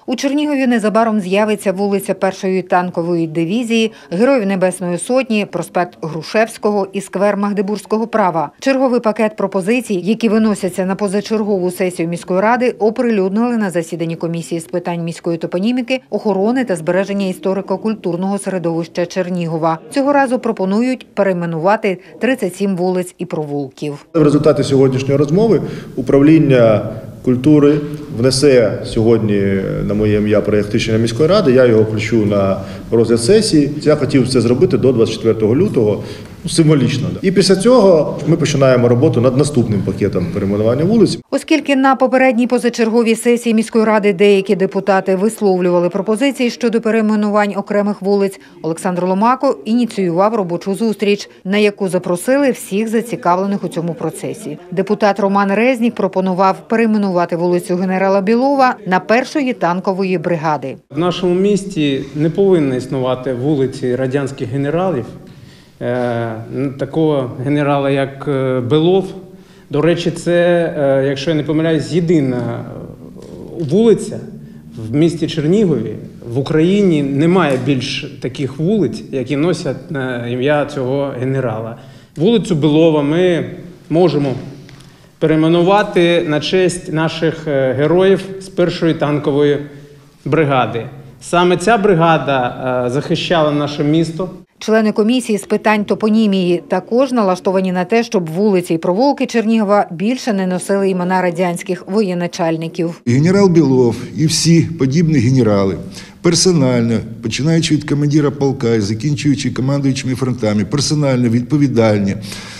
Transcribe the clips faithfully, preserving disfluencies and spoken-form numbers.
У Чернігові незабаром з'явиться вулиця Першої танкової дивізії, Героїв Небесної Сотні, проспект Грушевського і сквер Магдебурзького права. Черговий пакет пропозицій, які виносяться на позачергову сесію міської ради, оприлюднили на засіданні комісії з питань міської топоніміки, охорони та збереження історико-культурного середовища Чернігова. Цього разу пропонують перейменувати тридцять сім вулиць і провулків. В результаті сьогоднішньої розмови управління культури внесе сьогодні на моє ім'я проєкт рішення міської ради, я його включу на розгляд сесії. Я хотів це зробити до двадцять четвертого лютого, символічно. І після цього ми починаємо роботу над наступним пакетом перейменування вулиць. Оскільки на попередній позачерговій сесії міської ради деякі депутати висловлювали пропозиції щодо перейменувань окремих вулиць, Олександр Ломако ініціював робочу зустріч, на яку запросили всіх зацікавлених у цьому процесі. Депутат Роман Резнік пропонував перейменувати вулицю генерала Білова на Першої танкової бригади. В нашому місті не повинно існувати вулиці радянських генералів. Такого генерала, як Белов. До речі, це, якщо я не помиляюсь, єдина вулиця в місті Чернігові. В Україні немає більш таких вулиць, які носять ім'я цього генерала. Вулицю Белова ми можемо перейменувати на честь наших героїв з Першої танкової бригади. Саме ця бригада захищала наше місто. Члени комісії з питань топонімії також налаштовані на те, щоб вулиці і провулки Чернігова більше не носили імена радянських воєначальників. Генерал Білов і всі подібні генерали персонально, починаючи від командира полка і закінчуючи командуючими фронтами, персонально відповідальні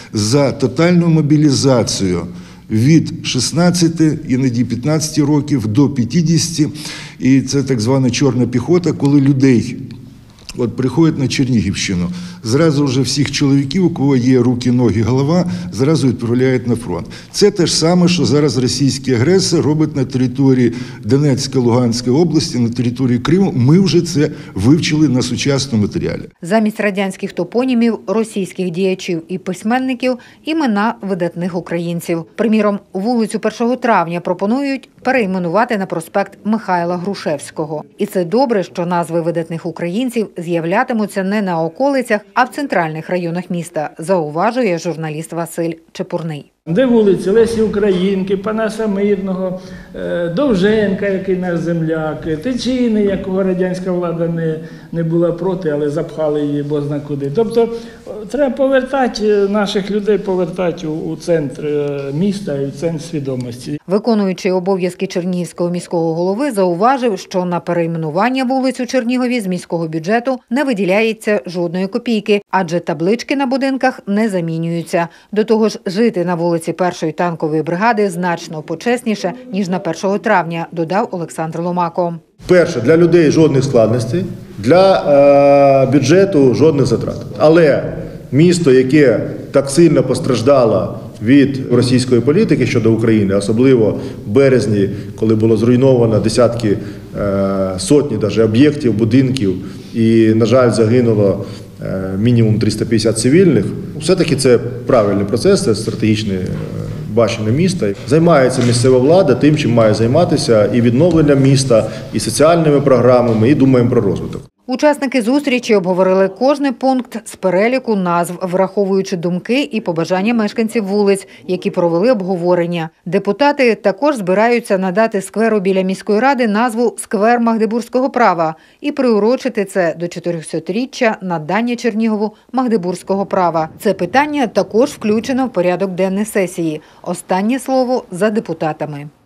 за тотальну мобілізацію від шістнадцяти, іноді п'ятнадцяти років до п'ятдесяти. І це так звана чорна піхота, коли людей от приходять на Чернігівщину, зразу вже всіх чоловіків, у кого є руки, ноги, голова, зразу відправляють на фронт. Це те ж саме, що зараз російський агресор робить на території Донецької, Луганської області, на території Криму. Ми вже це вивчили на сучасному матеріалі. Замість радянських топонімів, російських діячів і письменників – імена видатних українців. Приміром, вулицю Першого травня пропонують перейменувати на проспект Михайла Грушевського. І це добре, що назви видатних українців з'являтимуться не на околицях, а в центральних районах міста, зауважує журналіст Василь Чепурний. Де вулиці Лесі Українки, Панаса Мирного, Довженка, який наш земляк, Тичини, якого радянська влада не, не була проти, але запхали її бозна куди. Тобто треба повертати наших людей, повертати у, у центр міста і в центр свідомості. Виконуючий обов'язки Чернігівського міського голови зауважив, що на перейменування вулиць у Чернігові з міського бюджету не виділяється жодної копійки, адже таблички на будинках не замінюються. До того ж, жити на вулиці Першої танкової бригади значно почесніше, ніж на Першого травня, додав Олександр Ломако. Перше, для людей жодних складностей, для е, бюджету жодних затрат. Але місто, яке так сильно постраждало від російської політики щодо України, особливо в березні, коли було зруйновано десятки, е, сотні навіть об'єктів, будинків і, на жаль, загинуло мінімум триста п'ятдесят цивільних. Все-таки це правильний процес, це стратегічне бачення міста. Займається місцева влада тим, чим має займатися, і відновленням міста, і соціальними програмами, і думаємо про розвиток. Учасники зустрічі обговорили кожний пункт з переліку назв, враховуючи думки і побажання мешканців вулиць, які провели обговорення. Депутати також збираються надати скверу біля міської ради назву «Сквер Магдебурзького права» і приурочити це до чотирьохсотріччя надання Чернігову Магдебурзького права. Це питання також включено в порядок денний сесії. Останнє слово за депутатами.